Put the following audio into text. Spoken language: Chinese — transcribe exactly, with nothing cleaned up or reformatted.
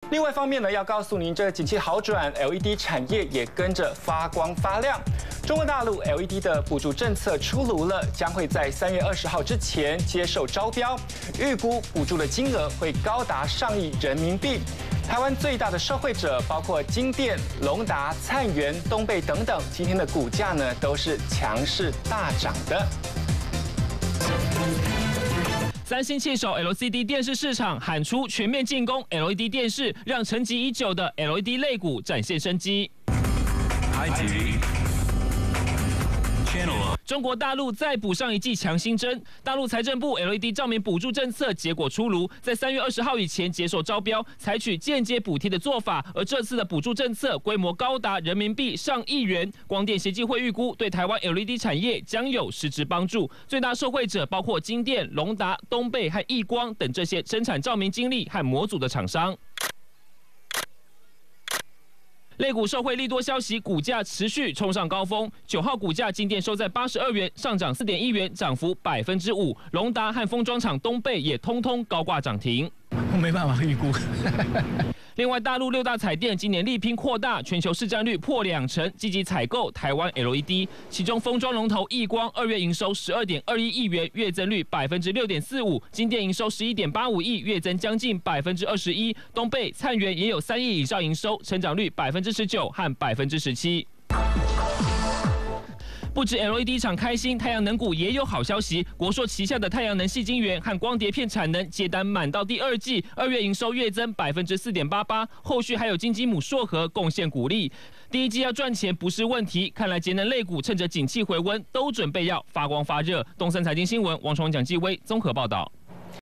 另外一方面呢，要告诉您，这个景气好转 ，L E D 产业也跟着发光发亮。中国大陆 L E D 的补助政策出炉了，将会在三月二十号之前接受招标，预估补助的金额会高达上亿人民币。台湾最大的受惠者包括金电、隆达、灿源、东贝等等，今天的股价呢都是强势大涨的。 三星弃守 L C D 电视市场，喊出全面进攻 L E D 电视，让沉寂已久的 L E D 类股展现生机。中国大陆再补上一剂强心针，大陆财政部 L E D 照明补助政策结果出炉，在三月二十号以前接受招标，采取间接补贴的做法。而这次的补助政策规模高达人民币上亿元，光电协进会预估对台湾 L E D 产业将有实质帮助。最大受惠者包括金电、隆达、东贝和亿光等这些生产照明精力和模组的厂商。类股受惠利多消息，股价持续冲上高峰。九号股价金电收在八十二元，上涨四点一元，涨幅百分之五。隆达和封装厂东贝也通通高挂涨停。 我没办法预估。 另外，大陆六大彩电今年力拼扩大，全球市占率破两成，积极采购台湾 L E D。其中，封装龙头亿光二月营收十二点二一亿元，月增率百分之六点四五；金电营收十一点八五亿，月增将近百分之二十一。东贝、灿源也有三亿以上营收，成长率百分之十九和百分之十七。不止 L E D 厂开心，太阳能股也有好消息。国硕旗下的太阳能矽晶圆和光碟片产能接单满到第二季，二月营收月增百分之四点八八，后续还有金鸡母硕禾贡献股利。第一季要赚钱不是问题，看来节能类股趁着景气回温，都准备要发光发热。东森财经新闻，王崇蒋继威综合报道。